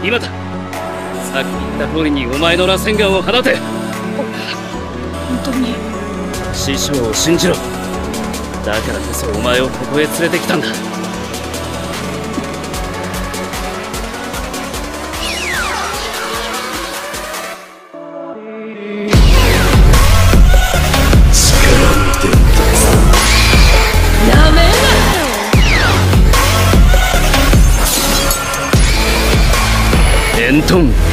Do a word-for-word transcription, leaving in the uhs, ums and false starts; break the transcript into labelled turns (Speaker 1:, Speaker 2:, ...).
Speaker 1: 今だ。さっき言った通りにお前の螺旋丸を放て。
Speaker 2: 本当に？
Speaker 1: 師匠を信じろ。だからこそお前をここへ連れてきたんだ。エントン